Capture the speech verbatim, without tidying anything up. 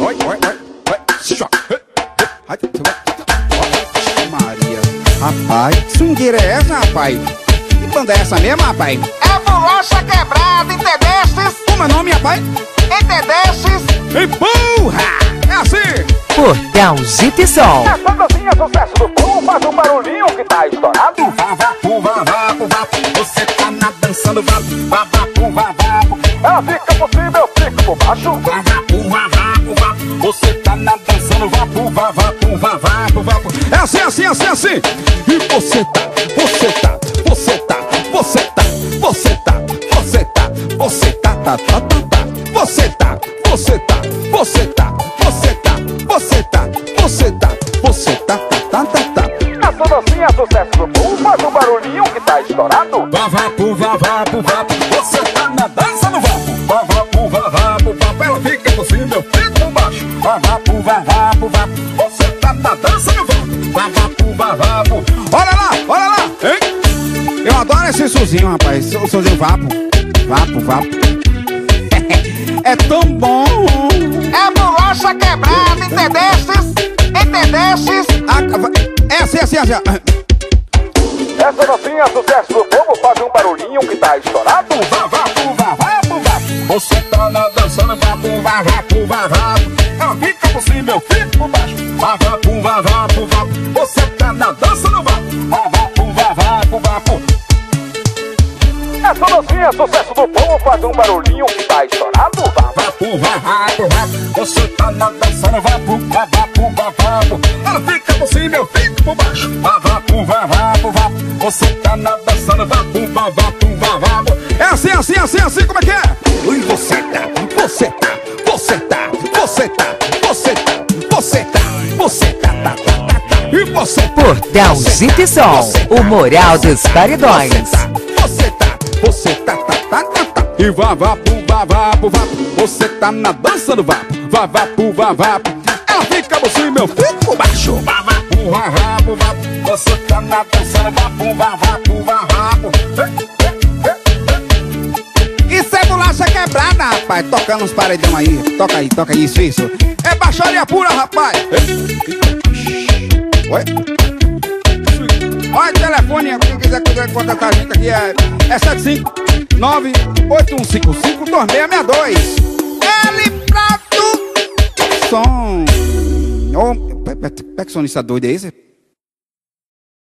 Oi, oi, oi, oi. Maria. Rapaz, que swingueira é essa, rapaz? Que banda é essa mesmo, rapaz? É bolacha quebrada, entendestes? Como é o nome, rapaz? Entendestes? Empurra! É assim! Portalzito e Som. Essa dancinha é sucesso do povo, faz um barulhinho que tá estourado. Vavapu, vavapu, vapu. Você tá na dançando vapu, vavapu, vavapu. Ela fica por cima, eu fico por baixo. Vavapu, vavapu, vapu. Você tá na dançando vapu, vavapu, vavapu, vapu. É assim, assim, assim, assim. E você tá, você tá, você tá, você tá, você tá, você tá, você tá, tá, tá, tá, tá. Você tá, você tá, você tá, você tá, você tá, você tá, você tá, tá, tá, tá, tá. Essa dancinha é sucesso do povo, faz um barulhinho que tá estourado. Vavapu, vavapu, vapu. Você tá na dança no vapu. Vavapu, vavapu, vapu. Ela fica por cima, eu fico por baixo. Vavapu, vavapu, vapu. Você tá na dança no vapu. Vavapu, vavapu. Olha lá, olha lá, hein? Eu adoro esse sozinho, rapaz. O sozinho vapo. Vapo, vapo. É tão bom. É bolacha quebrada, entendestes? Entendestes? Ah, é assim, assim, assim. Essa dancinha é sucesso do povo, faz um barulhinho que tá estourado. Vavapu, vavapu, vapu. Você tá na dança no vapu, vavapu, vavapu. Ela fica por cima, eu fico por baixo. Vavapu, vavapu, vapu. Você tá na dança no vapu, vavapu, vavapu, vapu. Essa dancinha é sucesso do povo, faz um barulhinho que tá estourado. Vavapu, vavapu, vapu. Você tá na dança no vapu, vavapu, vavapu. Ela fica por cima, eu fico por baixo. Vavapu, vavapu, vapu. Você tá na dança no vapu, vavapu, vavapu. É assim, assim, assim, assim, como é que é? Ui, você tá, você tá, você tá, você tá, você tá, você tá, você tá, tá, tá, tá, tá. E você tá, Portalzito e Som, o moral dos paredões. você tá, você tá, tá, tá, tá, tá. E vavapu, vavapu, vapu. Você tá na dança do vapu, vavapu, vavapu. Ela fica por cima, eu fico por baixo. Vavapu, vavapu, vapu. Você tá na dança do vapu, vavapu, vavapu. Isso é bolacha quebrada, rapaz. Tocando uns paredão aí. Toca aí, toca aí, isso, isso. É baixaria pura, rapaz. Oi? Olha o telefone, quem quiser, quiser contratar a gente aqui é, é sete cinco nove oito um cinco cinco dois seis seis dois. Ele Prato Som. Ô, oh, pega que sonista doido é esse?